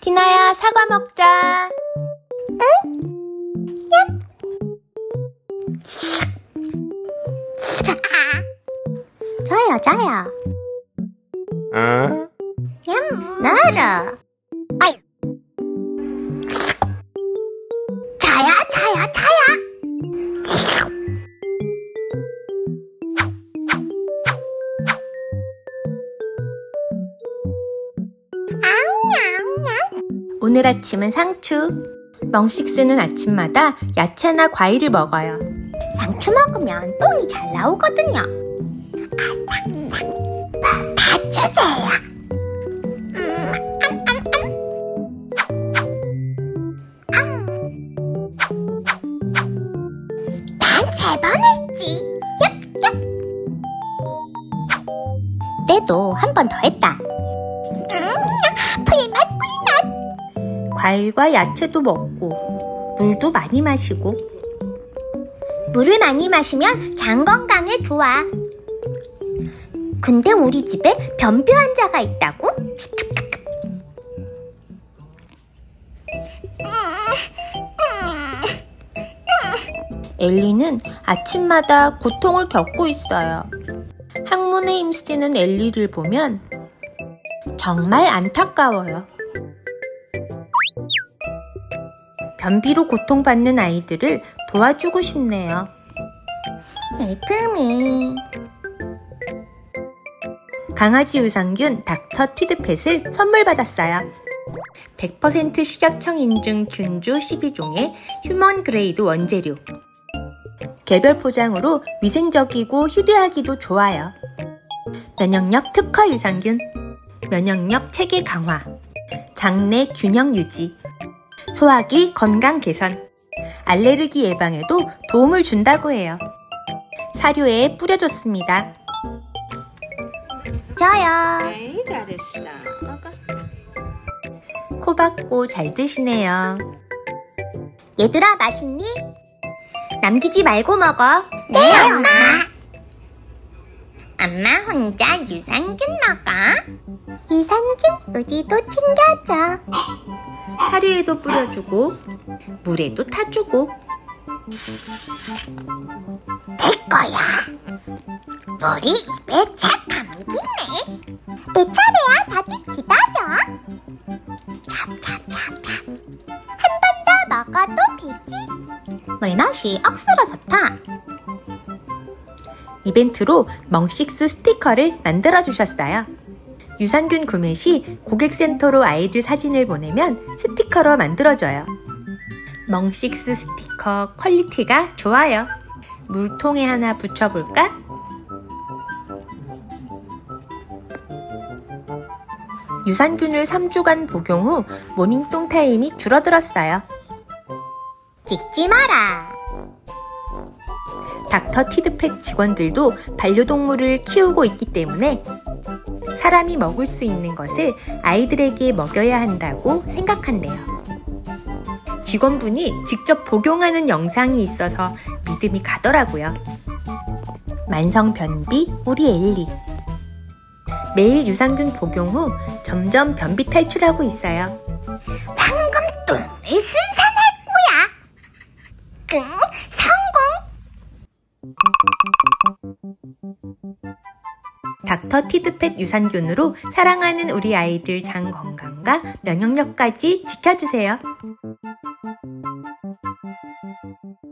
티나야, 사과 먹자. 저요. 나라. 자야. 오늘 아침은 상추. 멍식스는 아침마다 야채나 과일을 먹어요. 상추 먹으면 똥이 잘 나오거든요. 다 주세요. 난 3번 했지. 때도 한 번 더 했다. 풀맛. 과일과 야채도 먹고 물도 많이 마시고. 물을 많이 마시면 장 건강에 좋아. 근데 우리 집에 변비 환자가 있다고? 엘리는 아침마다 고통을 겪고 있어요. 학문에 힘쓰는 엘리를 보면 정말 안타까워요. 변비로 고통받는 아이들을 도와주고 싶네요. 슬픔이. 강아지 유산균 닥터 티드팻을 선물 받았어요. 100% 식약청 인증 균주 12종의 휴먼 그레이드 원재료. 개별 포장으로 위생적이고 휴대하기도 좋아요. 면역력 특화 유산균, 면역력 체계 강화, 장내 균형 유지, 소화기 건강 개선, 알레르기 예방에도 도움을 준다고 해요. 사료에 뿌려줬습니다. 저요. 에이, 잘했어. 먹어. 코 박고 잘 드시네요. 얘들아, 맛있니? 남기지 말고 먹어. 네, 엄마. 엄마 혼자 유산균 먹어. 유산균 우리도 챙겨줘. 사료에도 뿌려주고 물에도 타주고. 내 거야. 물이 입에 착 감기네. 내 차례야. 다들 기다려. 찹. 한 번 더 먹어도 되지? 물맛이 억수로 좋다. 이벤트로 멍식스 스티커를 만들어주셨어요. 유산균 구매 시 고객센터로 아이들 사진을 보내면 스티커로 만들어줘요. 멍식스 스티커 퀄리티가 좋아요. 물통에 하나 붙여볼까? 유산균을 3주간 복용 후 모닝똥 타임이 줄어들었어요. 찍지 마라. 닥터 티드팻 직원들도 반려동물을 키우고 있기 때문에 사람이 먹을 수 있는 것을 아이들에게 먹여야 한다고 생각한대요. 직원분이 직접 복용하는 영상이 있어서 믿음이 가더라고요. 만성변비 우리 엘리. 매일 유산균 복용 후 점점 변비 탈출하고 있어요. 방금 똥을 순산할 거야. 성공. 닥터 티드팻 유산균으로 사랑하는 우리 아이들 장 건강과 면역력까지 지켜주세요.